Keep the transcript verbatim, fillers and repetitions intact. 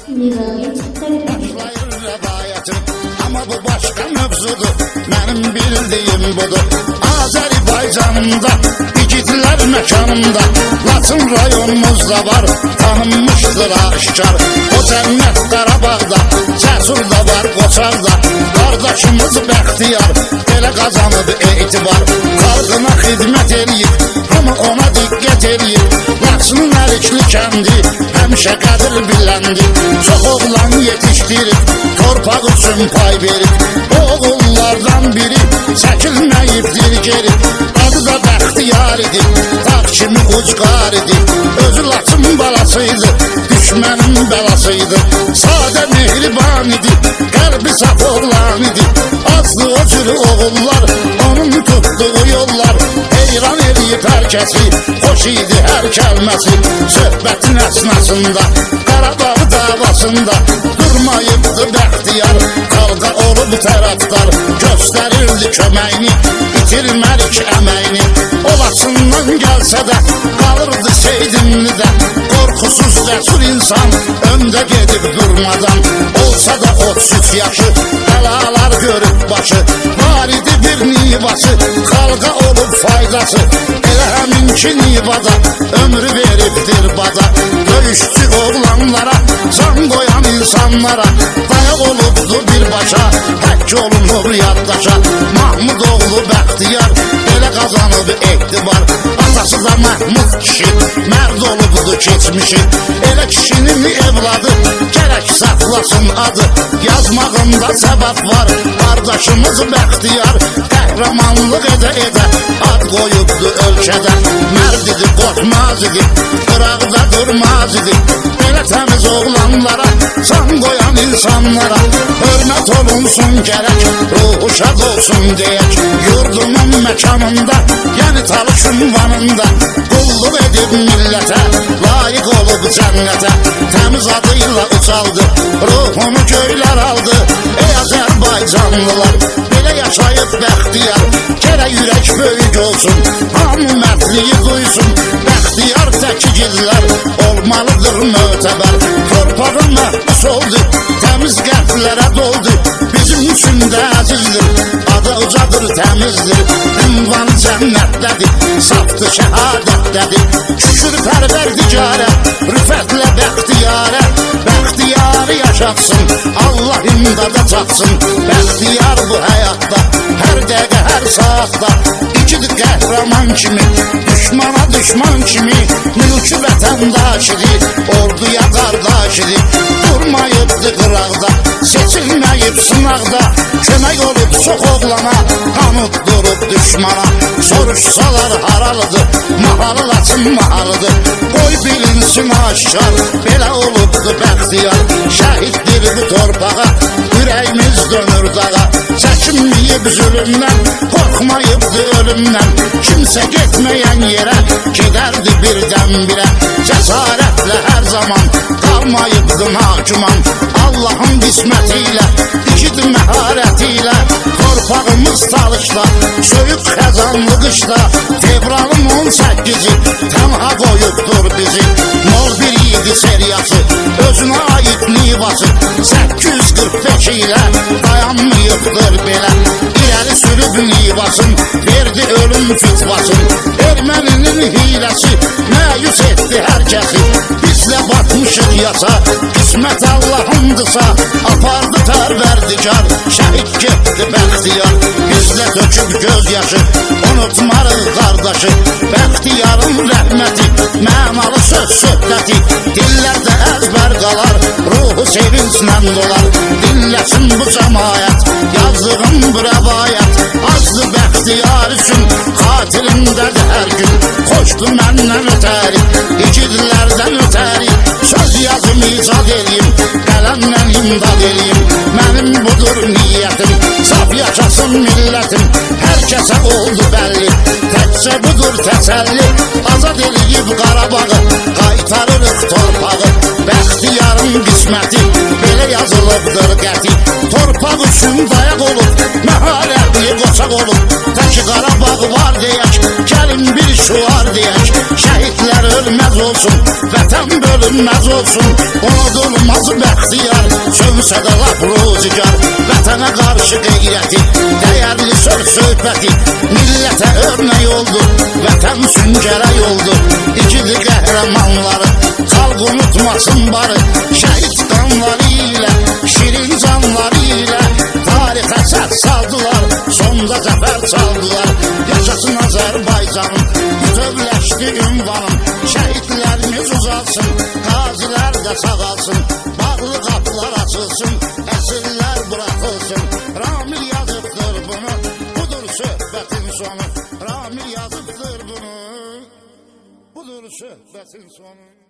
Başlayır rəvayətim, amma bu başqa mövzudur. Mənim bildiyim budur. Azərbaycanımda, igidlər məkanımda, Laçın rayonumuzda var, tanınmışdır aşkar. O cənnət Qarabağda, Cəsur da var Qoçarda. Qardaşımız Bəxtiyar, belə qazanıb etibar. Xalqına xidmət eləyib, hamı ona diqqət eləyib. Laçının Əlikli kəndi, həmişə qədir biləndi. Çox oğlan yetişdirib, torpaq üçün pay verib. O oğullardan biri çəkilməyibdir geri. Adı da Bəxtiyar idi, dağ kimi ucqar idi. Özü Laçın balasıydı, düşmənin bəlasıydı. Sadə mehriban idi, qəlbi saf oğlan idi. Azdı o cür oğullar, onun tutduğu yollar. Heyran eləyib hər kəsi, xoş idi hər kəlməsi. Söhbətin əsnasında, Qarabağ davasında durmayıbdı Bəxtiyar. Xalqa olub tərəfdar, göstərirdi köməyini, itirmərik əməyini. O Laçından gəlsə də, qalırdı Seydimlidə. Qorxusuz cəsur insan, öndə gedib durmadan. Olsa da otuz üç yaşı, bəlalar görüb başı. Var idi bir nivası, xalqa olub faydası. Elə həminki nivada, ömrü veribdir bada. Döyüşçü oğlanlara, can qoyan insanlara. Dayaq olubdu birbaşa, həkk olunub yaddaşa. Mahmud oğlu Bəxtiyar, elə qazanıb etibar. Atası da Məhmud kişi, mərd olubdu keçmişi. Elə kişinin evladı, gərək saxlasın adı. Yazmağında səbəb var, qardaşımız Bəxtiyar. Qəhrəmanlıq edə-edə, ad qoyubdu ölkədə. Mərd idi, qorxmaz idi, qıraqda durmaz idi. Belə təmiz oğlanlara, can qoyan insanlara hörmət olunsun gərək, ruhu şad olsun deyək. Yurdumun məkanında, yəni Talış ünvanında qulluq edib millətə, layiq olub cənnətə. Təmiz adıyla ucaldı, ruhunu göylər aldı. Ey Azərbaycanlılar, belə yaşayıb Bəxtiyar. Gərək ürək böyük olsun, hamı mərdliyi duysun. Bəxtiyar təkigidlər olmalıdır mötəbər. Torpağı məhbus oldu, təmiz qəlblərə doldu. Bizim üçün də əzizdir, adı ucadır, təmizdir. Ünvanı cənnətdədir, safdı şəhadətdədir. Şükür pərverdigarə, rüfətlə Bəxtiyarə. Bəxtiyarı yaşatsın, Allah imdada çatsın. Bəxtiyar bu həyatda, hər dəqiqə, hər saatda İkidi qəhrəman kimi, düşmana düşman kimi. Mülkü vətəndaş idi, orduya qardaş idi. Durmayıbdı qıraqda, seçilməyib sınaqda. Kömək olub çox oğlana, qanıb durub düşmana. Soruşsalar haralıdır, mahalı Laçın mahalıdır. Qoy bilinsin aşkar, belə olubdu Bəxtiyar. Şəhiddir bu torpağa, ürəyimiz dönür dağa. Çəkinməyib zülümdən, qorxmayıbdı ölümdən. Kimsə getməyən yerə, gedərdi birdən birə. Cəsarətlə hər zaman, qalmayıbdı nakuman. Allahın qisməti ilə, ikid məharəti ilə. Torpağımız Talışda, söyüb xəzanlı qışda. Fevralın on səkkizi, tənha qoyubdur bizi. Nol bir yedi seriyası, özünə aid nivası. Səkkiz yüz qırx beş ilə, dayanmayıbdır belə. İləri sürüb nivasın, verdi ölüm fitvasın. Erməninin hiləsi, məyus etdi hər kəsi. Bizlə batmışıq yasa, qismət Allahındısa. Apardı pərverdigar, şəhid getdi Bəxtiyar. Bizlə töküb göz yaşı, unutmarıq qardaşı. Bəxtiyarın rəhməti, mənalı söz söhbəti. Dillərdə əzbər qalar, ruhu sevinclə dolar. Dinləsin bu cəmayət, yazdığım bu rəvayət. Azdı Bəxtiyar üçün, xatirimdədir hər gün. Xoşdu məndən ötəri, igidlərdən ötəri. Söz yazım icad eləyim, qələmlə imdad eləyim. Mənim budur niyyətim, saf yaşasın millətim. Hər kəsə oldu bəlli, təkcə budur təsəlli. Azad eləyib Qarabağı, qaytarırıq torpağı. Bəxtiyarın qisməti, belə yazılıbdır qəti. Torpaq üçün dayaq olub, məharətli qoçaq olub. Tək ki Qarabağ var deyək, gəlin bir şuar deyək. Şəhidlər ölməz olsun, vətən bölünməz olsun. Unudulmaz bəxtiyar, sövsə də lap ruzigar. Vətənə qarşı qeyrəti, dəyərli söz söhbəti, millətə örnək oldu, vətən süngərək oldu. İgidi qəhrəmanları, xalq unutmasın barı. Şəhid qanları ilə, şirin canları ilə tarixə səs saldılar, sonda zəfər çaldılar. Yaşasın Azərbaycanım, bütövləşdi ünvanım. Şəhidlərimiz uzalsın, qazilər də sağalsın. Bağlı qapılar açılsın, əsirlər buraxılsın. Ramil yazıbdır bunu, budur söhbətin sonu. Ramil yazıbdır bunu, budur söhbətin sonu.